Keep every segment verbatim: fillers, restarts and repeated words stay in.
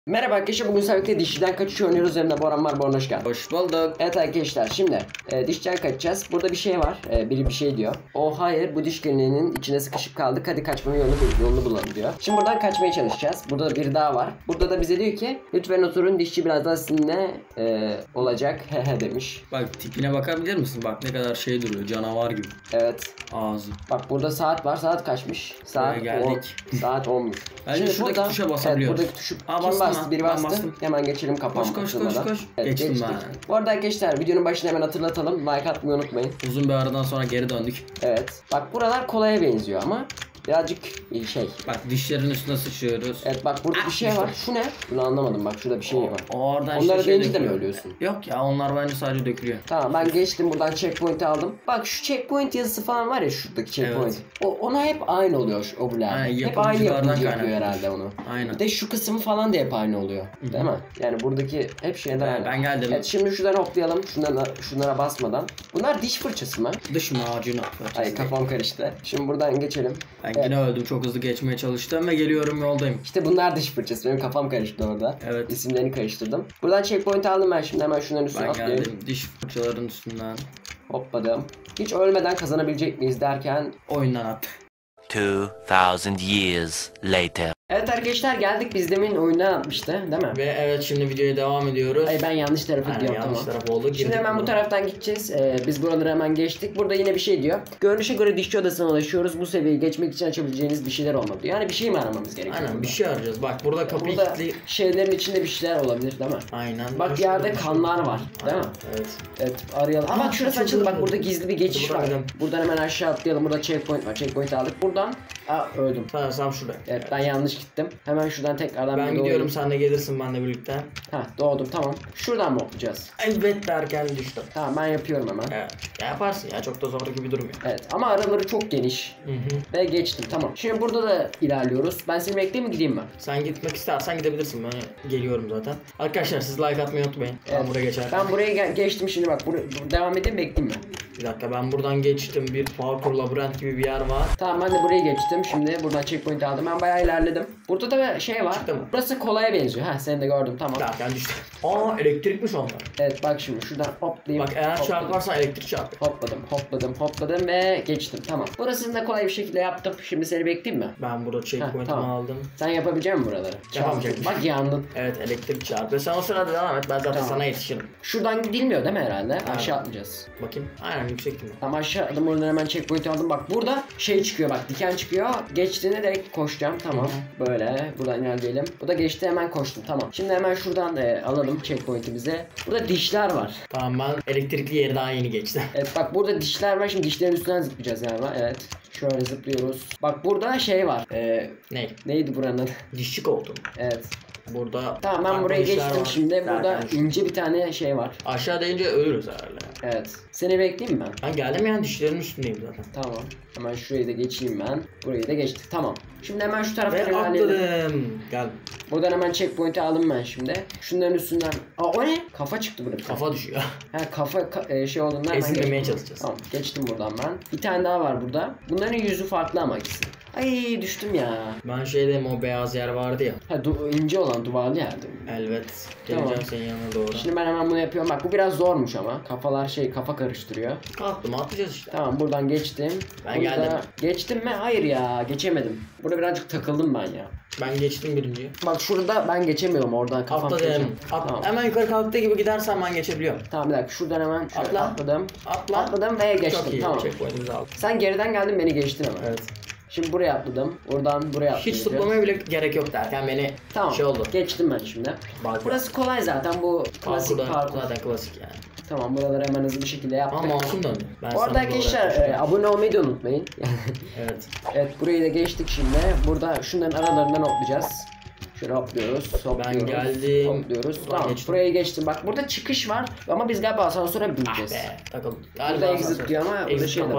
Merhaba arkadaşlar, bugün sadece dişçiden kaçış oynuyoruz. Hem de Boran var. Boran hoş geldin. Hoş bulduk. Evet arkadaşlar, şimdi e, dişçiden kaçacağız. Burada bir şey var. E, biri bir şey diyor. O hayır, bu diş kliniğinin içine sıkışıp kaldık. Hadi kaçmanın yolunu, yolunu bulalım diyor. Şimdi buradan kaçmaya çalışacağız. Burada da bir daha var. Burada da bize diyor ki lütfen oturun, dişçi birazdan sizinle e, olacak. Hehe demiş. Bak tipine bakabilir misin? Bak ne kadar şey duruyor, canavar gibi. Evet. Ağzı. Bak burada saat var. Saat kaçmış? Saat Buraya geldik. on. Saat onmuş. Bence Şimdi şuradaki burada, tuşa basabiliyoruz. Evet, buradaki tuşu Aa, kim bastım bastı? lan. Biri Ben bastı. bastım. Hemen geçelim kapanma. Koş koş koş koş. Evet, Geçtim geçtik. ben. Bu arada arkadaşlar, videonun başına hemen hatırlatalım. Like atmayı unutmayın. Uzun bir aradan sonra geri döndük. Evet. Bak buralar kolaya benziyor ama birazcık şey. Bak dişlerin üstüne sıçıyoruz. Evet bak burada Ah, bir şey işte. var. Şu ne? Bunu anlamadım. Bak şurada bir şey var. Oradan işte Onları şey deyince de mi dökülüyor. ölüyorsun? Yok ya, onlar bence sadece dökülüyor. Tamam, ben geçtim, buradan checkpoint'i aldım. Bak şu checkpoint yazısı falan var ya, şuradaki checkpoint. Evet. O, ona hep aynı oluyor şu obular. Aynen, Hep aynı yapımcılardan yapımcı yapıyor kaynaklı. herhalde onu. Aynen. Bir de şu kısmı falan da hep aynı oluyor. Değil mi? Yani buradaki hep şeyler Ben- aynı. ben geldim. Evet, şimdi şuradan hoplayalım. Şunlara, şunlara basmadan. Bunlar diş fırçası mı? Dış macunu. Ay, kafam karıştı. Şimdi buradan geçelim. Ben Evet. yine öldüm, çok hızlı geçmeye çalıştım ve geliyorum, yoldayım. İşte bunlar diş fırçası. Benim kafam karıştı orada. Evet. İsimlerini karıştırdım. Buradan checkpoint aldım ben, şimdi hemen şunların üstüne Ben atlayayım. geldim diş fırçaların üstünden. Hopladım. Hiç ölmeden kazanabilecek miyiz derken. Oyundan at. Two thousand years later. Evet arkadaşlar, geldik, biz demin oyuna atmıştı değil mi? Ve evet, şimdi videoya devam ediyoruz. Ay, ben yanlış tarafa Aynen, gidiyorum, yanlış tamam. taraf oldu. Şimdi Girdik hemen bu buna. taraftan gideceğiz. Ee, biz buraları hemen geçtik. Burada yine bir şey diyor. Görünüşe göre dişçi odasına ulaşıyoruz. Bu seviyeyi geçmek için açabileceğiniz bir şeyler olmalı diyor. Yani bir şey mi aramamız gerekiyor? Aynen, burada? bir şey arayacağız. Bak burada kapı Burada kilitli. şeylerin içinde bir şeyler olabilir değil mi? Aynen. Bak Koş, yerde koş, kanlar koş. var değil mi? Evet. Evet, arayalım. Ama Aa, bak şurası açıldı. açıldı. Bak burada gizli bir geçiş Buradan var. gidelim. Buradan hemen aşağı atlayalım. Burada checkpoint var. Checkpoint aldık. Buradan aa, öldüm. Tamam, tam şurada. Evet, ben yanlış gittim. Hemen şuradan tekrardan Ben bir gidiyorum, doğayım. sen de gelirsin benimle birlikte. Ha, doğdum, tamam. Şuradan mı hoplayacağız? Elbet derken düştüm. Tamam, ben yapıyorum hemen. Evet. Ya yaparsın ya, çok da zorlu bir durum yok. Evet, ama araları çok geniş. Hı hı. Ve geçtim, tamam. Şimdi burada da ilerliyoruz. Ben seni bekleyeyim mi, gideyim mi? Sen gitmek istersen gidebilirsin, ben geliyorum zaten. Arkadaşlar siz like atmayı unutmayın. Ben Evet. buraya geçerim. Ben buraya ge- geçtim şimdi, bak buraya devam edeyim, bekleyeyim mi? Bir dakika, ben buradan geçtim, bir parkur labirent gibi bir yer var. Tamam, ben de buraya geçtim. Şimdi buradan checkpoint aldım. Ben bayağı ilerledim. Burada da şey var. Çıktı mı? Burası kolaya benziyor. Ha, seni de gördüm, tamam. Derken düştüm. Aa, elektrikmiş onlar. Evet, bak şimdi şuradan hoplayayım. Bak eğer hopladım. çarparsan elektrik çarpıyor. Hopladım, hopladım, hopladım ve geçtim. Tamam. Burasını da kolay bir şekilde yaptım. Şimdi seni bekleyeyim mi? Ben burada checkpoint'imi tamam. aldım. Sen yapabilecek misin buraları? Yapamayacağım. Bak yandın. Evet, elektrik çarpıyor. Sen o sırada devam et, ben zaten Tamam. sana yetişirim. Şuradan gidilmiyor değil mi herhalde? Aşağı atlayacağız. Bakayım. Aynen, yüksek mi? Tam aşağı adım, oradan hemen checkpoint aldım. Bak burada şey çıkıyor, bak diken çıkıyor. Geçtiğinde direkt koşacağım, tamam. Böyle buradan ilerleyelim. Bu da geçti, hemen koştum, tamam. Şimdi hemen şuradan e, alalım checkpoint'imize. Burada dişler var. Tamam, ben elektrikli yeri daha yeni geçtim. Evet bak burada dişler var, şimdi dişlerin üstünden zıplayacağız galiba, evet. Şöyle zıplıyoruz. Bak burada şey var. E, Ne? neydi buranın adı? Dişçi koltuğum. Evet. Burada Tamam, ben farklı buraya dişler geçtim var. şimdi. Burada Derken düştüm. ince bir tane şey var. Aşağı deyince ölürüz herhalde. Evet. Seni bekleyeyim mi ben? Ben geldim yani, dişlerin üstündeyim zaten. Tamam. Hemen şurayı da geçeyim ben. Burayı da geçtik. Tamam. Şimdi hemen şu tarafa Ve ilerleyelim. atladım. Gel. Buradan hemen checkpoint'i aldım ben şimdi. Şunların üstünden. Aa, o ne? Kafa çıktı burada. Kafa düşüyor. Ha, kafa ka- e, şey olduğundan hemen Ezilmemeye geçtim. çalışacağız. Tamam, geçtim buradan ben. Bir tane daha var burada. Bunların yüzü farklı ama ikisi. Ay, düştüm ya. Ben şeydeyim, o beyaz yer vardı ya. Ha, du- ince olan duvarlı yerde. Elbet. Geleceğim Tamam. senin yanına doğru. Şimdi ben hemen bunu yapıyorum. Bak bu biraz zormuş ama. Kafalar şey, kafa karıştırıyor. Kalktım, atlayacağız işte. Tamam, buradan geçtim. Ben Burada- geldim. Geçtim mi? Hayır ya, geçemedim. Burada birazcık takıldım ben ya. Ben geçtim birinciyi. Bak şurada ben geçemiyorum, oradan kafam Atladım. karışıyor. At, Tamam. Hemen yukarı kalktığı gibi gidersen ben geçebiliyorum. Tamam, bir dakika şuradan hemen şöyle Atla. atladım. Atla. Atladım ve geçtim. Çok iyi. Tamam. Checkpoint'imizi aldık. Sen geriden geldin, beni geçtin ama. Evet. Şimdi buraya atladım. Oradan buraya atlayacağım. Hiç zıplamaya bile gerek yok derken beni Tamam. şey oldu. Geçtim ben şimdi. Bak, Burası kolay zaten, bu klasik parkurda parkur. zaten klasik yani. Tamam, buraları hemen hızlı bir şekilde yaptık. Ama masum döndü. Ben Bu arada sana doğru arkadaşlar yaklaştım. e, abone olmayı da unutmayın. Evet. Evet, burayı da geçtik şimdi. Burada şunların aralarından hoplayacağız. Şöyle hoplıyoruz, hopluyoruz, geldim. hopluyoruz. Buradan Tamam, geçtim. buraya geçtim. Bak burada çıkış var ama biz galiba asansöre Ah bineceğiz. be, takıldım. Burada exit diyor ama burada Exit şey de kapalı. var.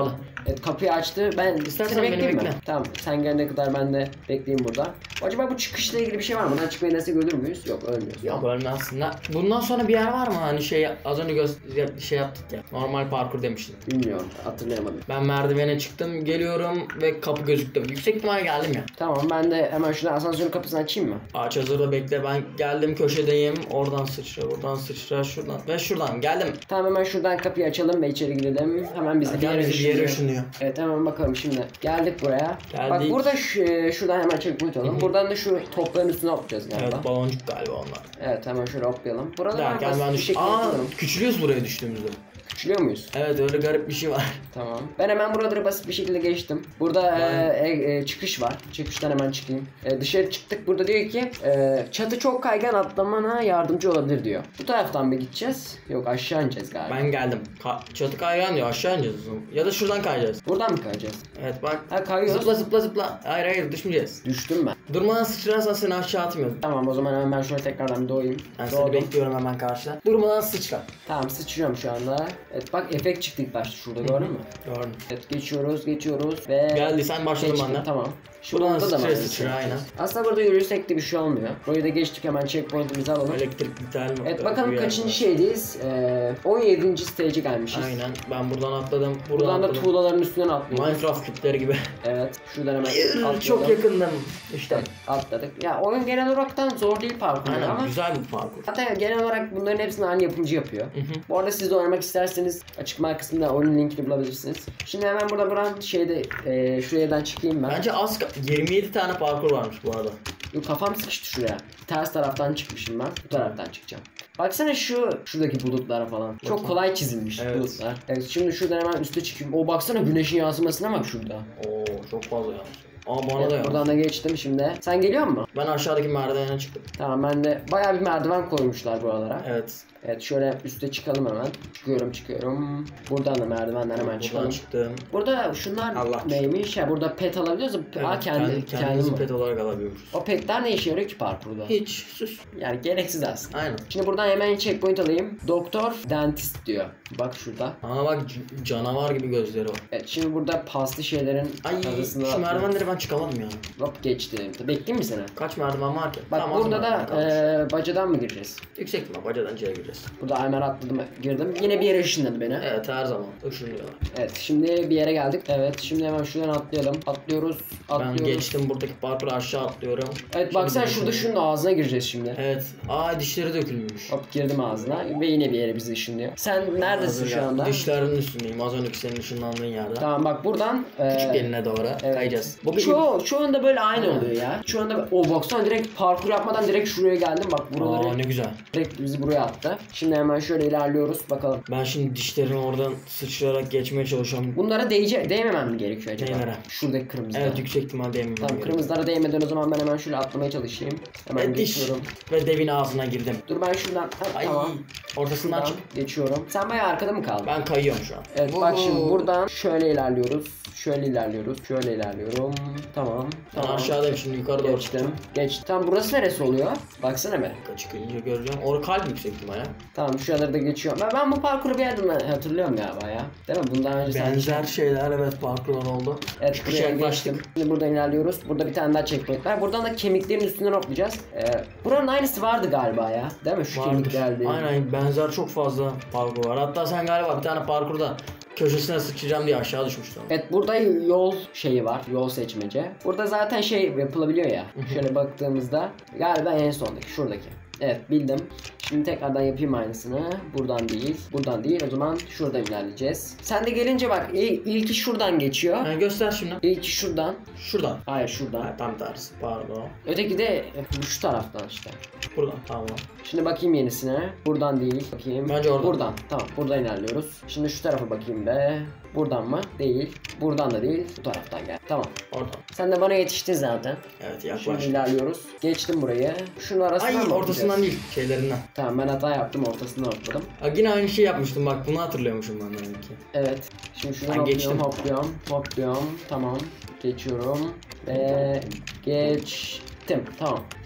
Evet, kapıyı açtı. Ben İstersen seni beni bekleyeyim mi? bekle. Tamam, sen gelene kadar ben de bekleyeyim burada. Acaba bu çıkışla ilgili bir şey var mı? Buradan çıkmayı nasıl görür müyüz? Yok, ölmüyoruz. Yok ölmezsin lan. Bundan sonra bir yer var mı? Hani şey az önce göz şey yaptık ya. Normal parkur demiştin. Bilmiyorum, hatırlayamadım. Ben merdivene çıktım, geliyorum ve kapı gözüktü. Yüksek ihtimal geldim ya. Tamam, ben de hemen şurada asansörün kapısını açayım mı? Ağaç hazırda bekle, ben geldim, köşedeyim. Oradan sıçra, buradan sıçra, şuradan ve şuradan geldim. Tamam, hemen şuradan kapıyı açalım ve içeri girelim. Hemen bizi bir Gel yere bizi bir yere ışınlıyor. ışınlıyor. Evet, hemen bakalım şimdi. Geldik buraya. Geldik. Bak burada şu, şuradan hemen checkpoint alalım. Buradan da şu topların üstüne hoplayacağız galiba. Evet, baloncuk galiba onlar. Evet, hemen şöyle hoplayalım. Burada ben Derken basit ben bir düş... şekilde Aa, yapıyorum. küçülüyoruz buraya düştüğümüzde. Küçülüyor muyuz? Evet, öyle garip bir şey var. Tamam. Ben hemen buraları basit bir şekilde geçtim. Burada e, e, e, çıkış var. Çıkıştan hemen çıkayım. E, dışarı çıktık. Burada diyor ki e, çatı çok kaygan, atlamana yardımcı olabilir diyor. Bu taraftan mı gideceğiz? Yok, aşağı ineceğiz galiba. Ben geldim. Ka- çatı kaygan diyor, aşağı ineceğiz. Ya da şuradan kayacağız. Buradan mı kayacağız? Evet bak. Ha, kayıyoruz. Zıpla zıpla zıpla. Hayır hayır, düşmeyeceğiz. Düştüm ben. Durmadan sıçrarsan seni aşağı atmıyorum. Tamam, o zaman hemen ben şöyle tekrardan bir doğayım. Ben seni Doğdum. bekliyorum hemen karşıda. Durmadan sıçra. Tamam, sıçrıyorum şu anda. Evet, bak efekt çıktı ilk başta şurada, gördün mü? Gördüm. Evet, geçiyoruz geçiyoruz ve... Geldiysen başladım Geçtim, benden. tamam. Buradan Şurada da sıçra var. sıçra aynen. Aslında burada yürürsek de bir şey olmuyor. Burayı da geçtik, hemen checkpoint'imizi alalım. Elektrik ithal mi? Evet, bakalım kaçıncı şeydeyiz? Ee, on yedinci stage'e gelmişiz. Aynen. Ben buradan atladım. Buradan, Buradan da atladım. tuğlaların üstünden atlıyoruz. Minecraft küpleri gibi. Evet, şuradan hemen Hayır, atlayalım. çok yakındım. İşte. Evet, atladık. Ya oyun genel olaraktan zor değil parkur Aynen, ama güzel bir parkur. hatta genel olarak bunların hepsini aynı yapımcı yapıyor. Hı hı. Bu arada siz de oynamak isterseniz açıklama kısmında oyunun linkini bulabilirsiniz. Şimdi hemen burada buran şeyde e, şu yerden çıkayım ben. Bence az ka- yirmi yedi tane parkur varmış bu arada. Yok, kafam sıkıştı şuraya. Ters taraftan çıkmışım ben. Bu taraftan çıkacağım. Baksana şu şuradaki bulutlara falan. Çok Bakayım. kolay çizilmiş Evet. bulutlar. Evet, şimdi şuradan hemen üste çıkayım. O baksana, güneşin yansımasına bak şurada. Oo, çok fazla yanlış. Aa, bana Evet, da yanlış. buradan da geçtim şimdi. Sen geliyor musun? Ben aşağıdaki merdivene çıktım. Tamam, ben de bayağı bir merdiven koymuşlar buralara. Evet. Evet, şöyle üste çıkalım hemen. Çıkıyorum çıkıyorum. Buradan da merdivenden hemen Buradan çıkalım. çıktım. Burada şunlar Allah. neymiş ya? Burada pet alabiliyoruz. Evet, Aa, kendi, kendi, kendim kendimizi var. pet olarak alabiliyormuşuz. O petler ne işe yarıyor ki parkurda? Hiç, sus. Yani gereksiz aslında. Aynen. Şimdi buradan hemen checkpoint alayım. Doktor, dentist diyor. Bak şurada. Aa bak, c- canavar gibi gözleri var. Evet, şimdi burada paslı şeylerin Ay, arasında... şu merdivenleri ben çıkamadım ya. Hop, geçtim. Bekleyeyim mi seni? Kaç merdiven var ki? Bak Tamam, az burada merdiven da kalmış. e, bacadan mı gireceğiz? Yüksek ihtimal bacadan içeri gireceğiz. Burada hemen atladım, girdim. Yine bir yere ışınladı beni. Evet. Evet, her zaman ışınlıyorlar. Şimdi bir yere geldik. Evet, şimdi hemen şuradan atlayalım. Atlıyoruz. Atlıyoruz. Ben geçtim buradaki parkuru, aşağı atlıyorum. Evet, Şimdi baksana bir şurada ışınlıyor. şunun ağzına gireceğiz şimdi. Evet. Aa, dişleri dökülmüş. Hop, girdim ağzına ve yine bir yere bizi ışınlıyor. Sen neredesin Hazır şu ya. anda? Dişlerinin üstündeyim. Az önceki senin ışınlandığın yerde. Tamam, bak buradan e, Küçük eline doğru evet. kayacağız. Bu bir Çoğu, çoğunda böyle aynı Aynen. oluyor ya. Şu anda o baksana, direkt parkur yapmadan direkt şuraya geldim. Bak buraları Aa, ne güzel. direkt bizi buraya attı. Şimdi hemen şöyle ilerliyoruz bakalım. Ben şimdi dişlerini oradan sıçrayarak geçmeye çalışıyorum. Bunlara değece değmemem mi gerekiyor acaba? Değmere. Şuradaki kırmızılara. Evet, yüksek ihtimal değmem. Tamam, kırmızılara değmeden o zaman ben hemen şöyle atlamaya çalışayım. Hemen Ve diş. geçiyorum. Ve devin ağzına girdim. Dur ben şuradan. Ha, Ay, tamam. ortasından Şuradan çık. geçiyorum. Sen bayağı arkada mı kaldın? Ben kayıyorum şu an. Evet, bak şimdi Vuhu. buradan şöyle ilerliyoruz. Şöyle ilerliyoruz. Şöyle ilerliyorum. Tamam. Ben Tamam. aşağıdayım, şimdi yukarı doğru Geçtim. çıkacağım. Geçtim. Tamam, burası neresi oluyor? Baksana be. Çıkınca göreceğim. Orada kalp yüksek ihtimal ya. Tamam, şuraları da geçiyorum. Ben, ben bu parkuru bir yerden hatırlıyorum galiba ya. Değil mi? Bundan önce sen... Benzer şeyler, evet, parkurlar oldu. Evet, Çıkışa buraya yaklaştık. geçtim. Şimdi buradan ilerliyoruz. Burada bir tane daha checkpoint var. Buradan da kemiklerin üstünden hoplayacağız. Ee, buranın aynısı vardı galiba ya. Değil mi? Şu Vardır. kemik geldi. Aynen, benzer çok fazla parkur var. Hatta sen galiba bir tane parkurda köşesine sıçacağım diye aşağı düşmüştün. Evet, burada yol şeyi var. Yol seçmece. Burada zaten şey yapılabiliyor ya. Şöyle baktığımızda galiba en sondaki. Şuradaki. Evet, bildim. Şimdi tekrardan yapayım aynısını. Buradan değil. Buradan değil. O zaman şuradan ilerleyeceğiz. Sen de gelince bak. il- ilki şuradan geçiyor. Yani göster şimdi. İlki şuradan. Şuradan. Hayır, şuradan. Ha, tam tersi. Pardon. Öteki de bu şu taraftan işte. Buradan. Tamam. Şimdi bakayım yenisine. Buradan değil. Bakayım. Bence oradan. Buradan. Tamam, buradan ilerliyoruz. Şimdi şu tarafa bakayım be. Buradan mı? Değil. Buradan da değil. Bu taraftan gel. Tamam. Oradan. Sen de bana yetiştin zaten. Evet, Şimdi yaklaştık. ilerliyoruz. Geçtim burayı. Şunun arasından Ay, mı ortasından bakacağız? değil. Şeylerinden. Tamam, ben hata yaptım. Ortasından atladım. Ha, yine aynı şey yapmıştım, bak bunu hatırlıyormuşum ben demek ki. Evet. Şimdi şuradan Ben hopluyorum, geçtim. hopluyorum, hopluyorum. Tamam. Geçiyorum. Ve geçtim. Tamam.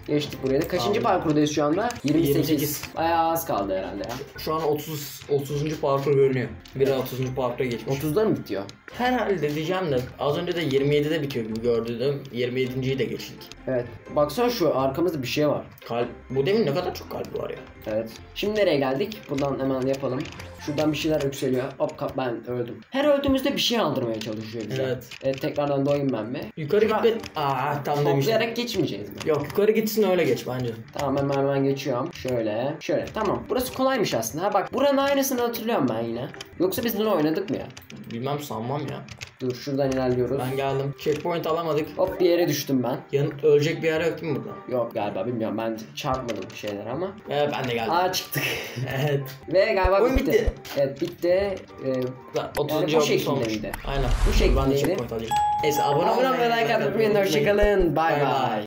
Geçtik buraya da. Kaçıncı Abi. parkurdayız şu anda? yirmi sekiz. yirmi sekiz. Bayağı az kaldı herhalde ya. Şu an otuz otuzuncu parkur görünüyor. Biri otuzuncu parkura geçmiş. otuzda mı bitiyor? Herhalde diyeceğim de az önce de yirmi yedide bitiyor gibi gördüm. yirmi yedinciyi de geçtik. Evet. Baksana şu arkamızda bir şey var. Kalp. Bu demin ne kadar çok kalp var ya. Evet. Şimdi nereye geldik? Buradan hemen yapalım. Şuradan bir şeyler yükseliyor. Hop kap ben öldüm. Her öldüğümüzde bir şey aldırmaya çalışıyor bize. Evet. Evet tekrardan doğayım ben bir. Yukarı Şura- gitme. Aa tam demiştim. Toplayarak geçmeyeceğiz mi? Yok yukarı gitsin öyle geç bence. Tamam hemen hemen geçiyorum. Şöyle. Şöyle. Tamam. Burası kolaymış aslında. Ha bak buranın aynısını hatırlıyorum ben yine. Yoksa biz bunu oynadık mı ya? Bilmem sanmam ya. Dur şuradan ilerliyoruz. Ben geldim. Checkpoint alamadık. Hop bir yere düştüm ben. Yanıt ölecek bir yer yok değil mi burada? Yok galiba bilmiyorum. Ben çarpmadım bir şeyler ama. Evet ben de geldim. Aa çıktık. Evet. Ve galiba Oyun bitti. bitti. Evet bitti. Ee, otuzuncu bu olmuş şekilde olmuş. miydi? Aynen. Bu şekildeydi. Ben de checkpoint alayım. Neyse abone abone olmayı olmayı, like atmayı unutmayın. Hoşçakalın. Bay Bay bay. bay.